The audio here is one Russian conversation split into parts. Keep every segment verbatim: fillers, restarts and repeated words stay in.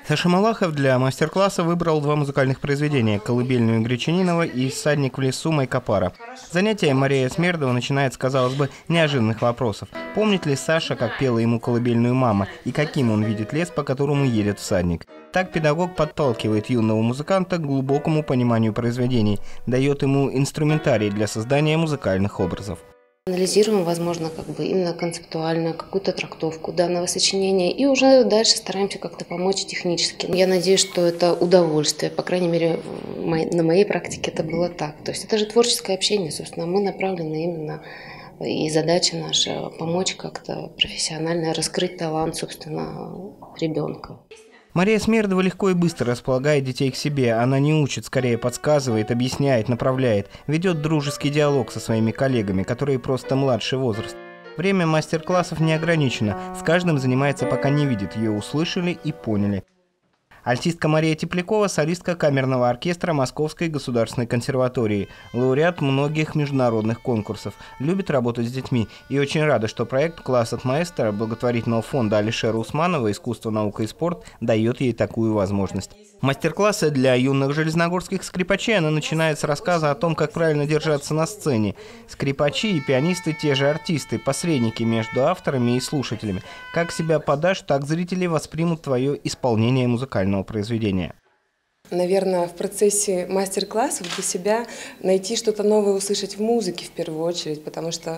Саша Малахов для мастер-класса выбрал два музыкальных произведения – «Колыбельную» Гречанинова и «Всадник в лесу» Майкопара. Занятие Мария Смердова начинает с, казалось бы, неожиданных вопросов. Помнит ли Саша, как пела ему колыбельную мама, и каким он видит лес, по которому едет всадник? Так педагог подталкивает юного музыканта к глубокому пониманию произведений, дает ему инструментарий для создания музыкальных образов. Анализируем, возможно, как бы именно концептуально какую-то трактовку данного сочинения и уже дальше стараемся как-то помочь технически. Я надеюсь, что это удовольствие, по крайней мере, на моей практике это было так. То есть это же творческое общение, собственно, мы направлены именно, и задача наша помочь как-то профессионально раскрыть талант, собственно, ребенка. Мария Смердова легко и быстро располагает детей к себе. Она не учит, скорее подсказывает, объясняет, направляет, ведет дружеский диалог со своими коллегами, которые просто младший возраст. Время мастер-классов не ограничено. С каждым занимается, пока не видит. Ее услышали и поняли. Альтистка Мария Теплякова – солистка камерного оркестра Московской государственной консерватории, лауреат многих международных конкурсов, любит работать с детьми и очень рада, что проект «Класс от маэстро» благотворительного фонда Алишера Усманова «Искусство, наука и спорт» дает ей такую возможность. Мастер-классы для юных железногорских скрипачей она начинает с рассказа о том, как правильно держаться на сцене. Скрипачи и пианисты – те же артисты, посредники между авторами и слушателями. Как себя подашь, так зрители воспримут твое исполнение музыкального произведения. Наверное, в процессе мастер-классов для себя найти что-то новое услышать в музыке в первую очередь, потому что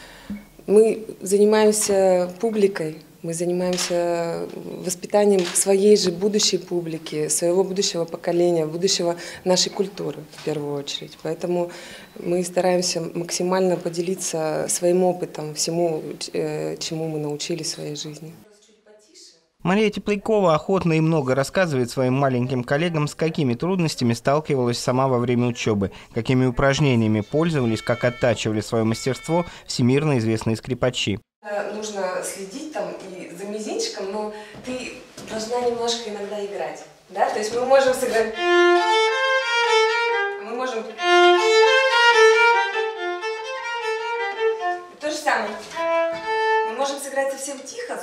мы занимаемся публикой, мы занимаемся воспитанием своей же будущей публики, своего будущего поколения, будущего нашей культуры в первую очередь. Поэтому мы стараемся максимально поделиться своим опытом, всему, чему мы научились в своей жизни. Мария Теплякова охотно и много рассказывает своим маленьким коллегам, с какими трудностями сталкивалась сама во время учебы, какими упражнениями пользовались, как оттачивали свое мастерство всемирно известные скрипачи. Нужно следить там и за мизинчиком, но ты должна немножко иногда играть, да? То есть мы можем сыграть, мы можем то же самое, мы можем сыграть совсем тихо,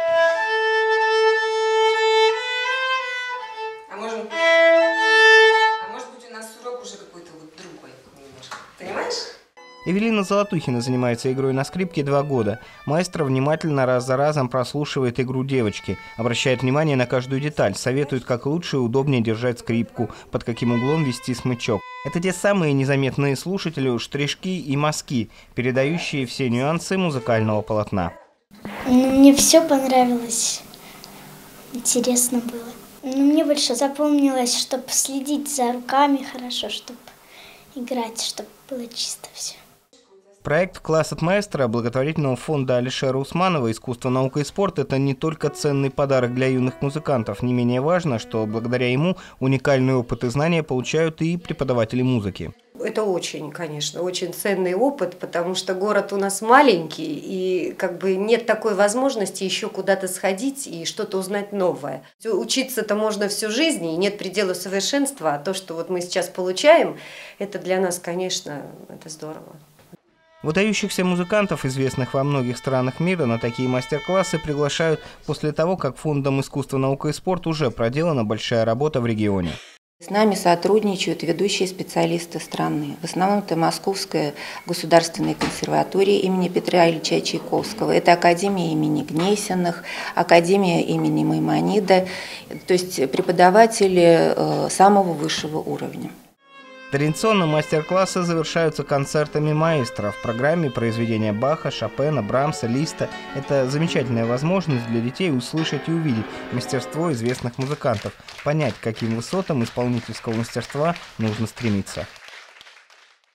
а можем, а может быть у нас урок уже какой-то вот другой немножко, понимаешь? Эвелина Золотухина занимается игрой на скрипке два года. Маэстро внимательно раз за разом прослушивает игру девочки, обращает внимание на каждую деталь, советует, как лучше и удобнее держать скрипку, под каким углом вести смычок. Это те самые незаметные слушателю штришки и мазки, передающие все нюансы музыкального полотна. Мне все понравилось, интересно было. Но мне больше запомнилось, чтобы следить за руками хорошо, чтобы играть, чтобы было чисто все. Проект «Класс от маэстро» благотворительного фонда Алишера Усманова «Искусство, наука и спорт» – это не только ценный подарок для юных музыкантов. Не менее важно, что благодаря ему уникальный опыт и знания получают и преподаватели музыки. Это очень, конечно, очень ценный опыт, потому что город у нас маленький, и как бы нет такой возможности еще куда-то сходить и что-то узнать новое. Учиться-то можно всю жизнь, и нет предела совершенства, а то, что вот мы сейчас получаем, это для нас, конечно, это здорово. Выдающихся музыкантов, известных во многих странах мира, на такие мастер-классы приглашают после того, как Фондом «Искусство, наука и спорт» уже проделана большая работа в регионе. С нами сотрудничают ведущие специалисты страны. В основном это Московская государственная консерватория имени Петра Ильича Чайковского, это Академия имени Гнесиных, Академия имени Маймонида, то есть преподаватели самого высшего уровня. Традиционно мастер-классы завершаются концертами маэстро в программе произведения Баха, Шопена, Брамса, Листа. Это замечательная возможность для детей услышать и увидеть мастерство известных музыкантов, понять, к каким высотам исполнительского мастерства нужно стремиться.